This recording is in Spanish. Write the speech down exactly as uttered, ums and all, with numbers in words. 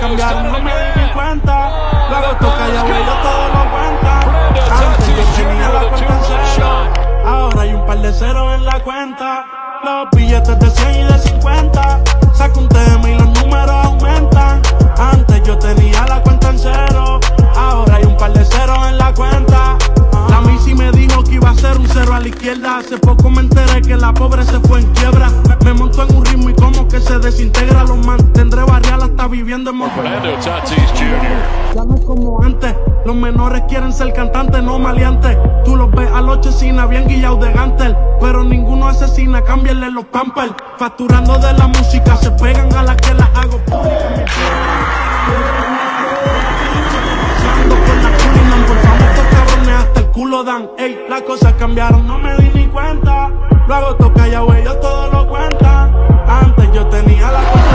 cambiaron, no me di ni cuenta. Luego toca ya güey, yo todo lo cuenta. Antes yo tenía la cuenta en cero, ahora hay un par de ceros en la cuenta. Los billetes de cien y de cincuenta, saco un tema y los números aumentan. Antes yo tenía la cuenta en cero, ahora hay un par de ceros en la cuenta. La Missy me dijo que iba a ser un cero a la izquierda. Hace poco me enteré que la pobre se fue en quiebra. Me montó en un ritmo y como que se desintegra. Los mantendré barrial hasta viviendo en Monterrey. Fernando Tatis junior Ya no es como antes, los menores quieren ser cantantes, no maleantes. Tú los ves a los chesina bien guillados de gantel, pero ninguno asesina, cámbienle los pampers. Facturando de la música, se pegan a la que la hago pública. Con la culina, por favor, estos cabrones hasta el culo dan. Ey, las cosas cambiaron, no me di ni cuenta. Luego toca ya güey, yo todo lo cuenta. Antes yo tenía la cuenta